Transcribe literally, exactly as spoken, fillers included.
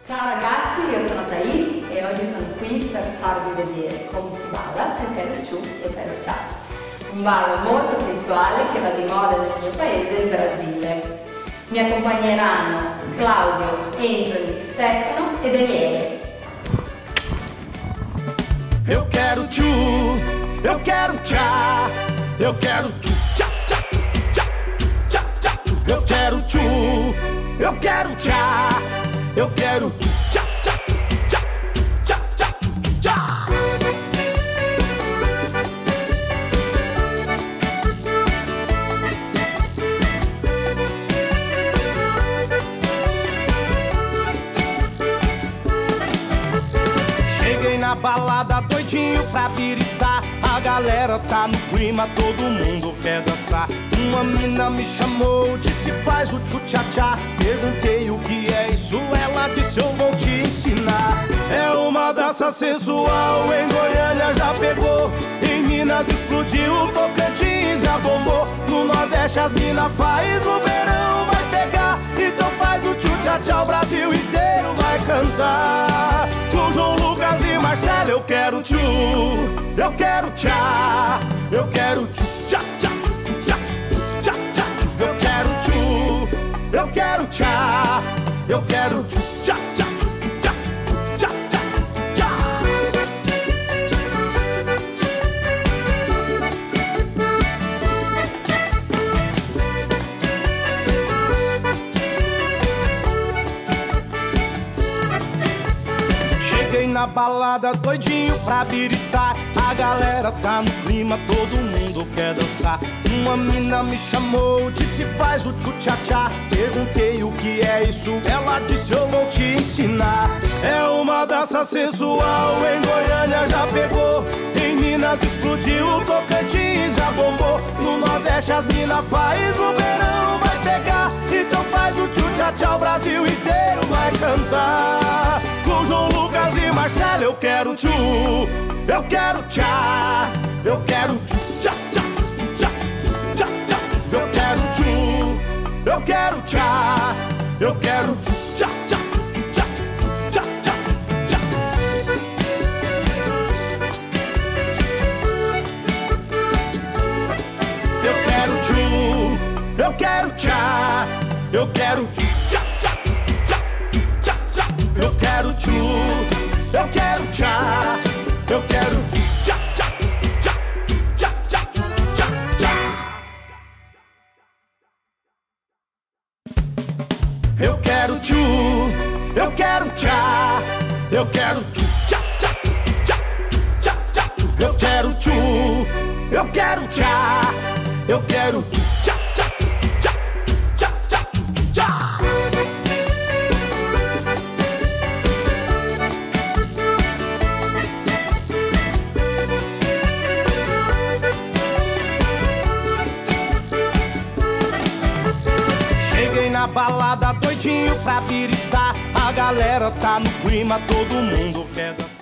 Ciao ragazzi, io sono Thais e oggi sono qui per farvi vedere come si balla il Pero Ciù e Pero Cià. Un ballo molto sensuale che va di moda nel mio paese, il Brasile. Mi accompagneranno Claudio, Anthony, Stefano e Daniele. Eu quero tchu, eu quero tchá, eu quero tchu, tchá, tchá, tchá, tchá, tchá, tchá. Eu quero tchu, eu quero tchá, eu quero tchu, tchá, tchá, tchá, tchá, tchá, tchá. Cheguei na balada doidinho pra biritar. A galera tá no clima, todo mundo quer dançar. Uma mina me chamou, disse faz o tchu-tchá-tchá. Perguntei o que é isso, ela disse eu vou te ensinar. É uma dança sensual, em Goiânia já pegou. Em Minas explodiu, Tocantins já bombou. No Nordeste as mina faz, no verão vai pegar. Então faz o tchu-tchá-tchá, o Brasil inteiro vai cantar. Com João Lucas e Marcelo eu quero tchu, eu quero tchá, eu quero tchu, tchá, tchá, tchu, tchá, tchá, tchá, tchu. Eu quero tchu, eu quero tchá, eu quero tchu, tchá, tchá, tchu, tchá, tchá, tchá, tchá. Cheguei na balada doidinho pra biritar. A galera tá no clima, todo mundo quer dançar. Uma mina me chamou, disse faz o tchu-tchá-tchá. Perguntei o que é isso, ela disse eu vou te ensinar. É uma dança sensual, em Goiânia já pegou. Em Minas explodiu, Tocantins já bombou. No Nordeste as mina faz, no verão vai pegar. Então faz o tchu-tchá-tchá, o Brasil inteiro vai cantar. Com João Lucas e Marcelo eu quero tchu, eu quero tchá, eu quero tchu, tchá, tchá, tchu, tchá, tchá, tchá, tchu. Eu quero tchu, eu quero tchá, eu quero tchu, tchá, tchá, tchu, tchá, tchá, tchá, tchá. Eu quero tchu, eu quero tchá, eu quero tchu, tchá, tchá, tchu, tchá, tchá, tchá. Eu quero tchu, eu quero tchá, eu quero tchá, tchá, tchá, tchá, tchá, tchá, tchá. Eu quero tchu, eu quero tchá, eu quero tchá, tchá, tchá, tchá, tchá. Eu quero tchu, eu quero tchá, eu quero tchá, tchá, tchá, tchá, tchá, tchá. Cheguei na balada doidinho pra biritar. A galera tá no clima, todo mundo quer dançar.